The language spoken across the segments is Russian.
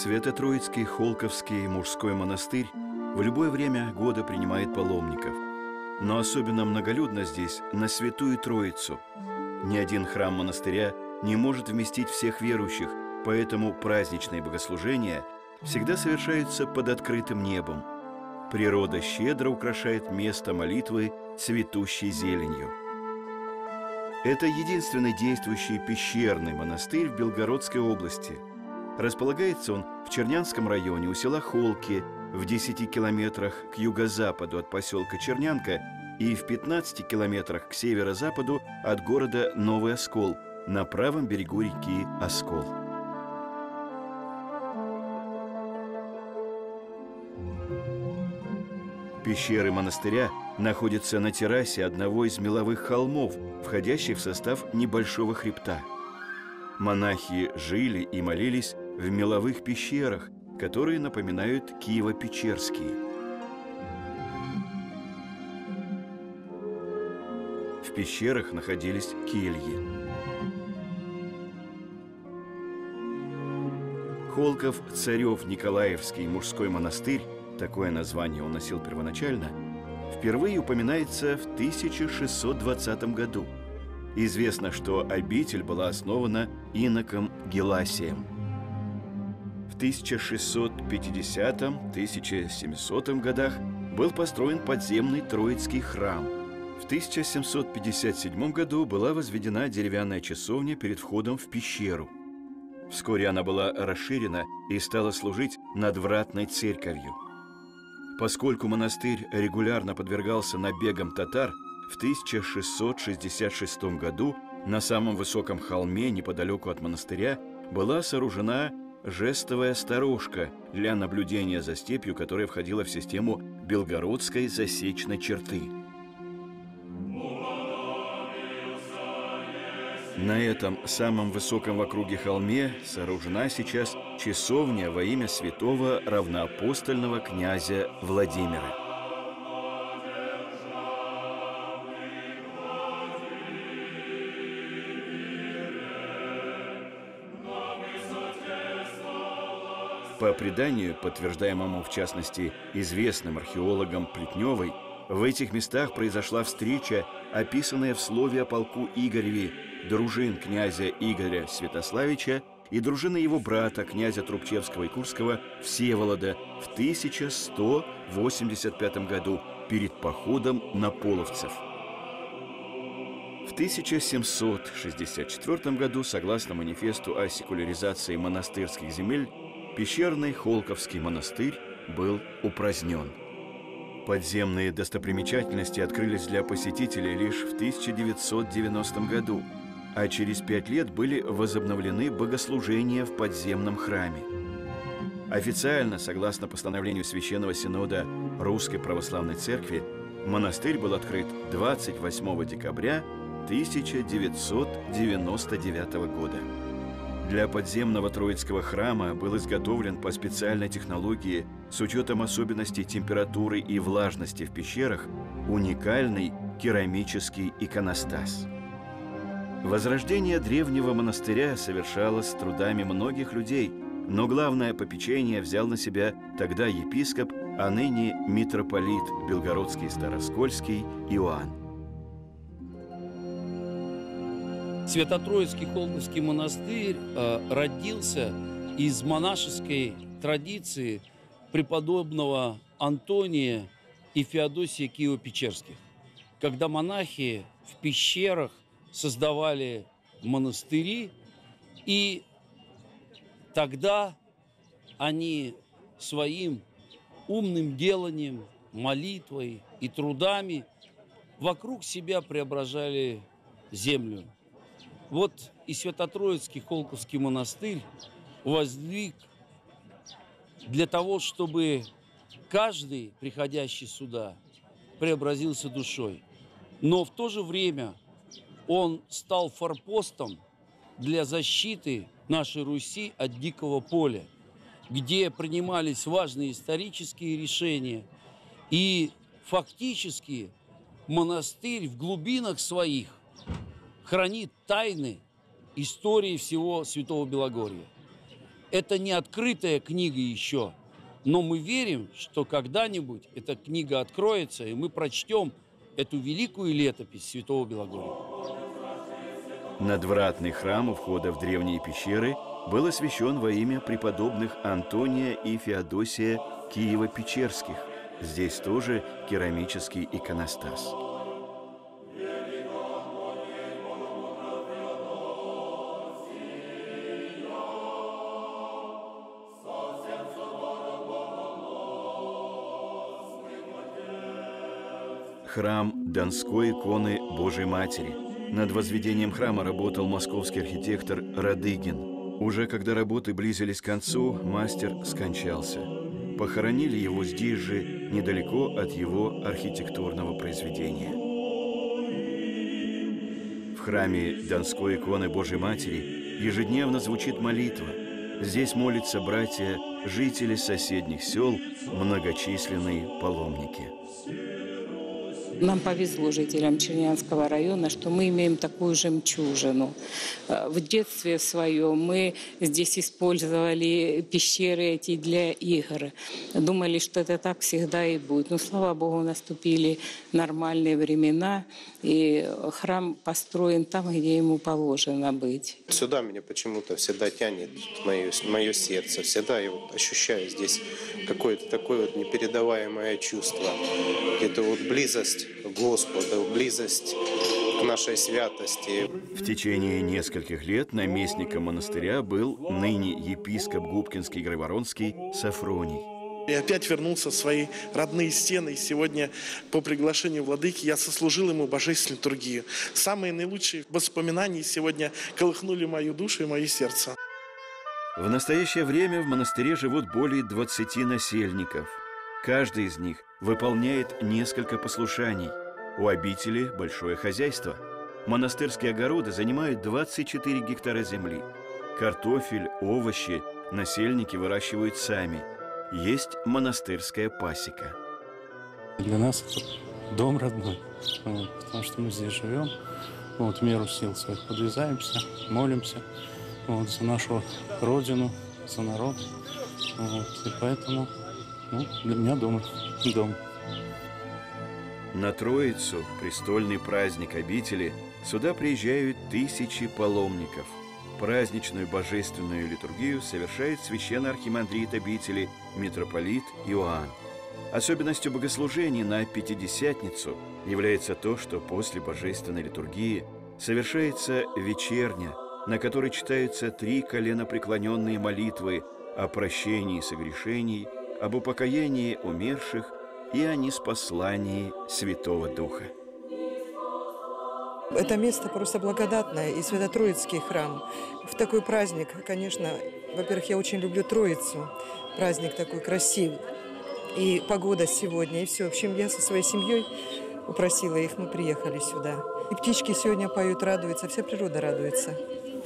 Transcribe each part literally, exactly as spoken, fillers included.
Свято-Троицкий Холковский мужской монастырь в любое время года принимает паломников. Но особенно многолюдно здесь на Святую Троицу. Ни один храм монастыря не может вместить всех верующих, поэтому праздничные богослужения всегда совершаются под открытым небом. Природа щедро украшает место молитвы цветущей зеленью. Это единственный действующий пещерный монастырь в Белгородской области. Располагается он в Чернянском районе у села Холки, в десяти километрах к юго-западу от поселка Чернянка и в пятнадцати километрах к северо-западу от города Новый Оскол на правом берегу реки Оскол. Пещеры монастыря находятся на террасе одного из меловых холмов, входящих в состав небольшого хребта. Монахи жили и молились в меловых пещерах, которые напоминают Киево-Печерские. В пещерах находились кельи. Холков-Царев-Николаевский мужской монастырь, такое название он носил первоначально, впервые упоминается в тысяча шестьсот двадцатом году. Известно, что обитель была основана иноком Геласием. В тысяча шестьсот пятидесятом — тысяча семисотом годах был построен подземный Троицкий храм. В тысяча семьсот пятьдесят седьмом году была возведена деревянная часовня перед входом в пещеру. Вскоре она была расширена и стала служить надвратной церковью. Поскольку монастырь регулярно подвергался набегам татар, в тысяча шестьсот шестьдесят шестом году на самом высоком холме неподалеку от монастыря была сооружена жестовая сторожка для наблюдения за степью, которая входила в систему Белгородской засечной черты. На этом самом высоком в округе холме сооружена сейчас часовня во имя святого равноапостольного князя Владимира. По преданию, подтверждаемому в частности известным археологом Плетневой, в этих местах произошла встреча, описанная в слове о полку Игореве, дружин князя Игоря Святославича и дружины его брата, князя Трубчевского и Курского Всеволода в тысяча сто восемьдесят пятом году перед походом на половцев. В тысяча семьсот шестьдесят четвёртом году, согласно манифесту о секуляризации монастырских земель, пещерный Холковский монастырь был упразднен. Подземные достопримечательности открылись для посетителей лишь в тысяча девятьсот девяностом году, а через пять лет были возобновлены богослужения в подземном храме. Официально, согласно постановлению Священного Синода Русской Православной Церкви, монастырь был открыт двадцать восьмого декабря тысяча девятьсот девяносто девятого года. Для подземного Троицкого храма был изготовлен по специальной технологии с учетом особенностей температуры и влажности в пещерах уникальный керамический иконостас. Возрождение древнего монастыря совершалось с трудами многих людей, но главное попечение взял на себя тогда епископ, а ныне митрополит Белгородский Староскольский Иоанн. Свято-Троицкий Холковский монастырь э, родился из монашеской традиции преподобного Антония и Феодосия Киево-Печерских, когда монахи в пещерах создавали монастыри, и тогда они своим умным деланием, молитвой и трудами вокруг себя преображали землю. Вот и Свято-Троицкий Холковский монастырь воздвиг для того, чтобы каждый, приходящий сюда, преобразился душой. Но в то же время он стал форпостом для защиты нашей Руси от дикого поля, где принимались важные исторические решения. И фактически монастырь в глубинах своих хранит тайны истории всего Святого Белогорья. Это не открытая книга еще, но мы верим, что когда-нибудь эта книга откроется, и мы прочтем эту великую летопись святого Белогория. Надвратный храм у входа в древние пещеры был освящен во имя преподобных Антония и Феодосия Киево-Печерских. Здесь тоже керамический иконостас. Храм Донской иконы Божией Матери. Над возведением храма работал московский архитектор Радыгин. Уже когда работы близились к концу, мастер скончался. Похоронили его здесь же, недалеко от его архитектурного произведения. В храме Донской иконы Божией Матери ежедневно звучит молитва. Здесь молятся братья, жители соседних сел, многочисленные паломники. Нам повезло, жителям Чернянского района, что мы имеем такую жемчужину. В детстве своем мы здесь использовали пещеры эти для игр. Думали, что это так всегда и будет. Но, слава Богу, наступили нормальные времена, и храм построен там, где ему положено быть. Сюда меня почему-то всегда тянет мое, мое сердце. Всегда я вот ощущаю здесь какое-то такое вот непередаваемое чувство. Это вот близость к Господу, близость к нашей святости. В течение нескольких лет наместником монастыря был ныне епископ Губкинский и Грайворонский Сафроний. И опять вернулся в свои родные стены. И сегодня по приглашению владыки я сослужил ему божественную литургию. Самые наилучшие воспоминания сегодня колыхнули мою душу и мое сердце. В настоящее время в монастыре живут более двадцати насельников. Каждый из них выполняет несколько послушаний. У обители большое хозяйство. Монастырские огороды занимают двадцать четыре гектара земли. Картофель, овощи насельники выращивают сами. Есть монастырская пасека. Для нас это дом родной, вот, потому что мы здесь живем. Вот, в меру сил своих подвязаемся, молимся вот, за нашу родину, за народ. Вот, и поэтому ну, для меня дом. дом. На Троицу, престольный праздник обители, сюда приезжают тысячи паломников. Праздничную божественную литургию совершает священный архимандрит обители митрополит Иоанн. Особенностью богослужений на Пятидесятницу является то, что после божественной литургии совершается вечерня, на которой читаются три коленопреклоненные молитвы о прощении согрешений, об упокоении умерших и о ниспослании Святого Духа. Это место просто благодатное, и Свято-Троицкий храм. В такой праздник, конечно, во-первых, я очень люблю Троицу. Праздник такой красивый. И погода сегодня, и все. В общем, я со своей семьей упросила их, мы приехали сюда. И птички сегодня поют, радуются, вся природа радуется.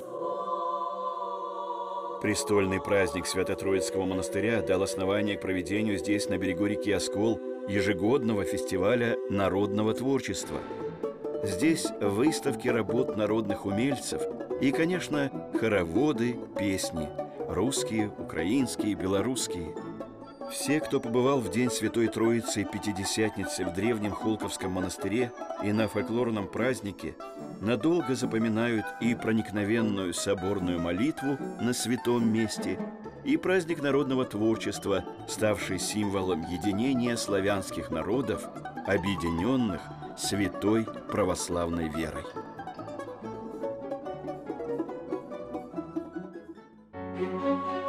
Престольный праздник Свято-Троицкого монастыря дал основание к проведению здесь, на берегу реки Оскол, ежегодного фестиваля народного творчества. Здесь выставки работ народных умельцев и, конечно, хороводы, песни – русские, украинские, белорусские. Все, кто побывал в День Святой Троицы и Пятидесятницы в древнем Холковском монастыре и на фольклорном празднике, надолго запоминают и проникновенную соборную молитву на святом месте, и праздник народного творчества, ставший символом единения славянских народов, объединенных святой православной верой. Thank you.